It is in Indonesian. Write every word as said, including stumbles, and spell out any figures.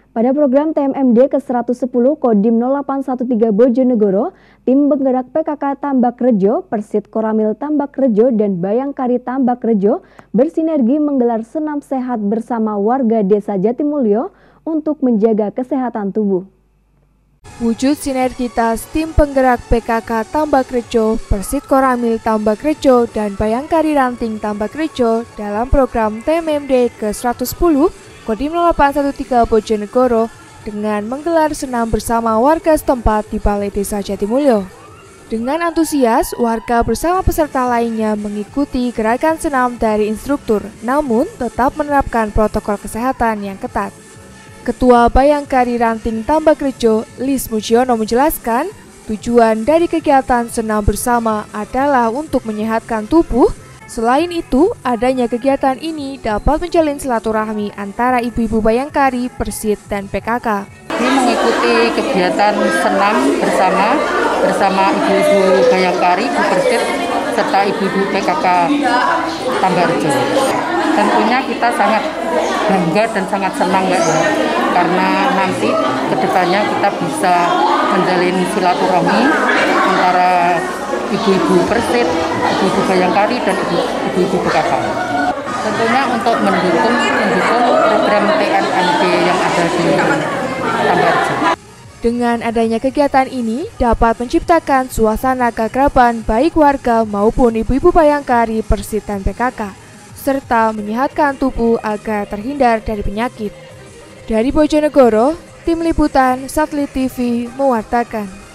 Pada program T M M D ke seratus sepuluh Kodim nol delapan satu tiga Bojonegoro, tim penggerak P K K Tambakrejo, Persit Koramil Tambakrejo, dan Bayangkari Tambakrejo bersinergi menggelar senam sehat bersama warga Desa Jatimulyo untuk menjaga kesehatan tubuh. Wujud sinergitas tim penggerak P K K Tambakrejo, Persit Koramil Tambakrejo, dan Bayangkari Ranting Tambakrejo dalam program T M M D ke seratus sepuluh Kodim nol delapan satu tiga Bojonegoro dengan menggelar senam bersama warga setempat di Balai Desa Jatimulyo. Dengan antusias, warga bersama peserta lainnya mengikuti gerakan senam dari instruktur, namun tetap menerapkan protokol kesehatan yang ketat. Ketua Bayangkari Ranting Tambakrejo, Lis Mujiono menjelaskan, tujuan dari kegiatan senam bersama adalah untuk menyehatkan tubuh. Selain itu, adanya kegiatan ini dapat menjalin silaturahmi antara ibu-ibu Bayangkari, Persit, dan P K K. Ini mengikuti kegiatan senam bersama bersama ibu-ibu Bayangkari, ibu Persit, serta ibu-ibu P K K Tambakrejo. Tentunya kita sangat bangga dan sangat senang ya, karena nanti kedepannya kita bisa menjalin silaturahmi antara ibu-ibu Persit, ibu-ibu Bayangkari, dan ibu-ibu P K K. Tentunya untuk mendukung mendukung program T M M D yang ada di Tambakrejo. Dengan adanya kegiatan ini dapat menciptakan suasana keakraban baik warga maupun ibu-ibu Bayangkari, Persit, dan P K K, serta menyehatkan tubuh agar terhindar dari penyakit. Dari Bojonegoro, tim liputan Satelit T V mewartakan.